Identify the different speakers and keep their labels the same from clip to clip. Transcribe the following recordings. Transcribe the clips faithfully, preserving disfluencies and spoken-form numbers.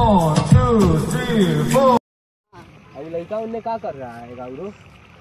Speaker 1: अभी लड़का उनने क्या कर रहा है गाउरो?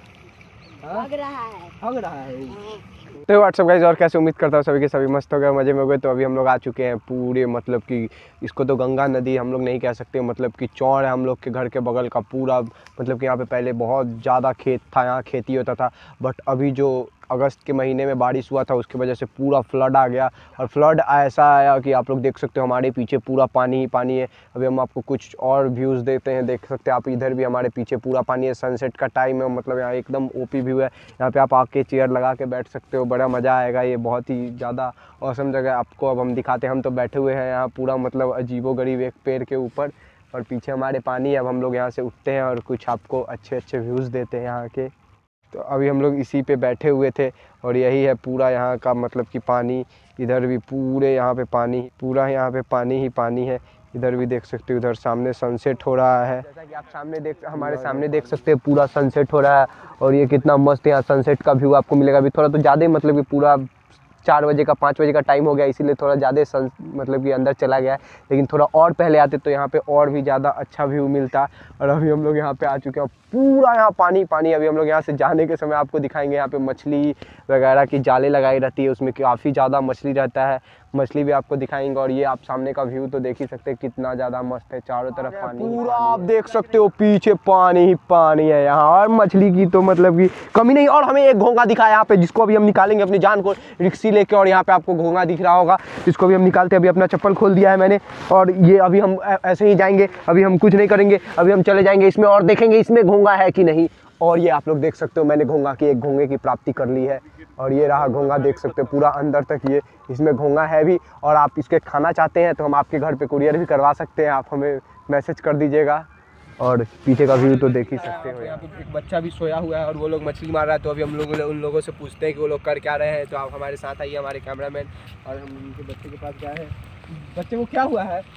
Speaker 2: भाग रहा है
Speaker 1: भाग रहा है। तो व्हाट्सअप गाइस, और कैसे उम्मीद करता हूँ सभी के सभी मस्त हो गए, मजे में हो गए। तो अभी हम लोग आ चुके हैं पूरे, मतलब कि इसको तो गंगा नदी हम लोग नहीं कह सकते, मतलब कि चौड़ है हम लोग के घर के बगल का पूरा। मतलब कि यहाँ पे पहले बहुत ज़्यादा खेत था, यहाँ खेती होता था, बट अभी जो अगस्त के महीने में बारिश हुआ था उसकी वजह से पूरा फ्लड आ गया। और फ्लड ऐसा आया कि आप लोग देख सकते हो हमारे पीछे पूरा पानी ही पानी है। अभी हम आपको कुछ और व्यूज़ देते हैं, देख सकते हैं आप इधर भी हमारे पीछे पूरा पानी है। सनसेट का टाइम है, मतलब यहाँ एकदम ओपी व्यू है। यहाँ पे आप आके चेयर लगा के बैठ सकते हो, बड़ा मज़ा आएगा। ये बहुत ही ज़्यादा औसम जगह आपको अब हम दिखाते हैं। हम तो बैठे हुए हैं यहाँ पूरा, मतलब अजीबोगरीब एक पेड़ के ऊपर, और पीछे हमारे पानी है। अब हम लोग यहाँ से उठते हैं और कुछ आपको अच्छे अच्छे व्यूज़ देते हैं यहाँ के। तो अभी हम लोग इसी पे बैठे हुए थे और यही है पूरा यहाँ का, मतलब कि पानी। इधर भी पूरे यहाँ पे पानी, पूरा यहाँ पे पानी ही पानी है। इधर भी देख सकते हो, उधर सामने सनसेट हो रहा है। जैसा कि आप सामने देख हमारे सामने देख सकते हैं पूरा सनसेट हो रहा है। और ये कितना मस्त यहाँ सनसेट का व्यू आपको मिलेगा। अभी थोड़ा तो ज़्यादा, मतलब कि पूरा चार बजे का पाँच बजे का टाइम हो गया, इसीलिए थोड़ा ज़्यादा सन मतलब कि अंदर चला गया है। लेकिन थोड़ा और पहले आते तो यहाँ पे और भी ज़्यादा अच्छा व्यू मिलता। और अभी हम लोग यहाँ पे आ चुके हैं, पूरा यहाँ पानी पानी। अभी हम लोग यहाँ से जाने के समय आपको दिखाएंगे, यहाँ पे मछली वगैरह की जाले लगाई रहती है, उसमें काफ़ी ज़्यादा मछली रहता है, मछली भी आपको दिखाएंगे। और ये आप सामने का व्यू तो देख ही सकते हैं कितना ज़्यादा मस्त है, चारों तरफ पानी पूरा आप देख सकते हो, पीछे पानी ही पानी है यहाँ। और मछली की तो मतलब कि कमी नहीं। और हमें एक घोंगा दिखा है यहाँ पे, जिसको अभी हम निकालेंगे अपनी जान को रिक्सी लेके। और यहाँ पे आपको घोंगा दिख रहा होगा, इसको भी हम निकालते हैं। अभी अपना चप्पल खोल दिया है मैंने, और ये अभी हम ऐसे ही जाएंगे, अभी हम कुछ नहीं करेंगे, अभी हम चले जाएंगे इसमें और देखेंगे इसमें घोंगा है कि नहीं। और ये आप लोग देख सकते हो, मैंने घोंगा की एक घोंगे की प्राप्ति कर ली है। और ये रहा घोंगा, देख सकते हो पूरा अंदर तक ये इसमें घोंगा है भी। और आप इसके खाना चाहते हैं तो हम आपके घर पे कुरियर भी करवा सकते हैं, आप हमें मैसेज कर दीजिएगा। और पीछे का व्यू तो देख ही सकते हो। यहाँ पे एक बच्चा भी सोया हुआ है और वो लोग मछली मार रहा है। तो अभी हम लोग उन लोगों से पूछते हैं कि वो लोग कर क्या रहे हैं। तो आप हमारे साथ आइए, हमारे कैमरामैन, और हम उनके बच्चे के पास गए हैं। बच्चे को क्या हुआ है,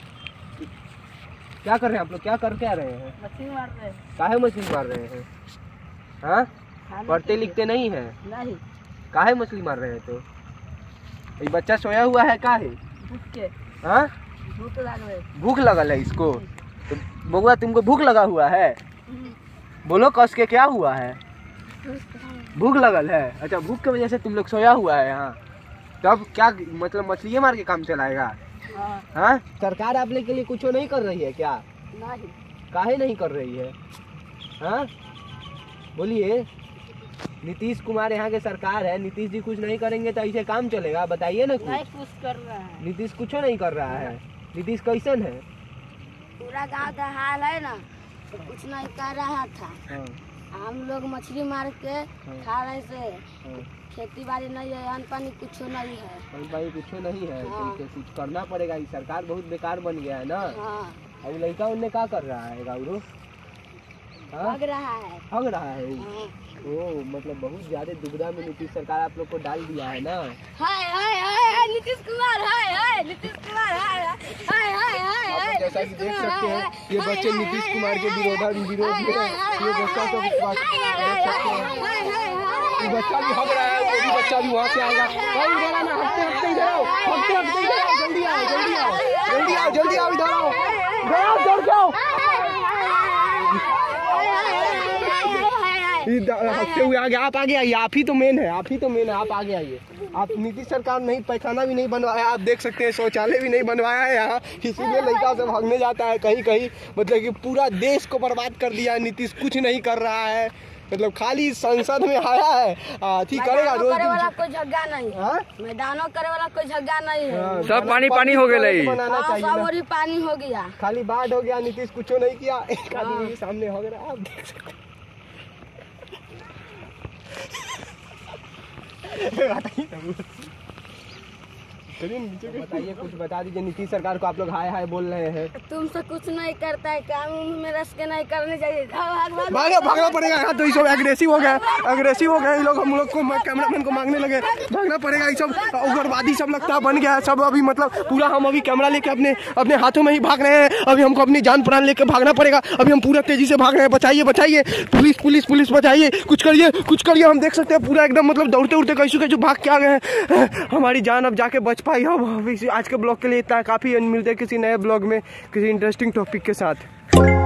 Speaker 1: क्या कर रहे हैं आप लोग, क्या कर क्या रहे हैं?
Speaker 2: मछली मार रहे हैं।
Speaker 1: काहे मछली मार रहे हैं? हाँ, पढ़ते लिखते नहीं है?
Speaker 2: नहीं।
Speaker 1: काहे मछली मार रहे हैं? तो ये बच्चा सोया हुआ है काहे?
Speaker 2: भूख के।
Speaker 1: हाँ,
Speaker 2: भूख लग रही,
Speaker 1: भूख लगल है इसको। तो बउआ तुमको भूख लगा हुआ है? बोलो कस के, क्या हुआ है? भूख लगल है। अच्छा, भूख की वजह से तुम लोग सोया हुआ है यहाँ। तब क्या मतलब मछली मार के काम चलाएगा? हाँ, सरकार आप लोग के लिए कुछ नहीं कर रही है क्या?
Speaker 2: नहीं।
Speaker 1: काहे नहीं कर रही है? हाँ बोलिए। नीतीश कुमार यहाँ के सरकार है, नीतीश जी कुछ नहीं करेंगे तो ऐसे काम चलेगा? बताइए ना।
Speaker 2: नहीं कुछ कर रहा है
Speaker 1: नीतीश कुछ नहीं कर रहा है। नीतीश कैसन है?
Speaker 2: पूरा गाँव का हाल है ना, तो कुछ नहीं कर रहा था।
Speaker 1: हाँ।
Speaker 2: हम लोग मछली मार के खा रहे से।
Speaker 1: हाँ।
Speaker 2: खेती बाड़ी नहीं है, अन्न पानी कुछ नहीं है।
Speaker 1: अन्न पानी कुछ नहीं है।
Speaker 2: हाँ।
Speaker 1: तो कुछ करना पड़ेगा, ये सरकार बहुत बेकार बन गया है ना।
Speaker 2: हाँ।
Speaker 1: अब लड़का उनने क्या कर रहा है गाउरो?
Speaker 2: भाग रहा है।
Speaker 1: भाग रहा है।
Speaker 2: हाँ।
Speaker 1: ओ, मतलब बहुत ज्यादा दुविधा में नीतीश सरकार आप लोग को डाल दिया है ना।
Speaker 2: हाय हाय हाय हाय नीतीश कुमार, हाय हाय नीतीश कुमार, हाय हाय हाय हाय हाय।
Speaker 1: जैसा कि देख सकते हैं ये बच्चे नीतीश कुमार के विरोध विरोध में है। ये बच्चा सब ये बच्चा भी भाग रहा है, वो भी बच्चा भी वहाँ से आएगा। कहीं बोला ना, हफ्ते हफ्ते इधर आओ, हफ्ते हफ्ते इधर आओ, जल्दी आओ जल्दी आओ जल्दी आओ जल्दी आओ इधर आओ, इधर आओ, दौड़ जाओ। हफ्ते हुए आगे, आप आगे आइए, आप ही तो मेन है, आप ही तो मेन है, आप आगे आइए। आप नीतीश सरकार नहीं, पैखाना भी नहीं बनवाया, आप देख सकते हैं शौचालय भी नहीं बनवाया है यहाँ, इसीलिए लड़का से भागने जाता है कहीं कहीं। मतलब कि पूरा देश को बर्बाद कर दिया है नीतीश, कुछ नहीं कर रहा है। मतलब खाली संसद में आया है, ठीक करेगा रोज
Speaker 2: करे वाला कोई जगह नहीं है, मैदानों करे वाला कोई जगह नहीं है।
Speaker 3: सब पानी पानी हो गया,
Speaker 2: बनाना चाहिए ना। सब पानी हो गया,
Speaker 1: खाली बाढ़ हो गया, नीतीश कुछ नहीं किया। एक आदमी सामने हो गया, आप देख सकते हैं। बताइए, कुछ बता दीजिए, नीतीश सरकार को आप लोग हाय हाय बोल रहे हैं।
Speaker 2: तुमसे कुछ नहीं करता है, काम में रस के नहीं करने चाहिए।
Speaker 1: भागना भागना पड़ेगा यहाँ, तो ये सब एग्रेसिव हो गया, एग्रेसिव हो गए ये लोग, हम लोग को कैमरामैन को मांगने लगे। भागना पड़ेगा, ये सब उग्रवादी सब लगता बन गया है सब। अभी मतलब पूरा हम अभी कैमरा लेके अपने अपने हाथों में ही भाग रहे हैं। अभी हमको अपनी जान प्राण लेके भागना पड़ेगा। अभी हम पूरा तेजी से भाग रहे हैं। बचाइए बचाइए, पुलिस पुलिस पुलिस बचाइए, कुछ करिए कुछ करिए। हम देख सकते हैं पूरा एकदम मतलब दौड़ते उड़ते कैसे कैसे भाग के आ गए हैं। हमारी जान अब जाके बच भाई अब आज के ब्लॉग के लिए इतना काफ़ी, मिलते हैं किसी नए ब्लॉग में किसी इंटरेस्टिंग टॉपिक के साथ।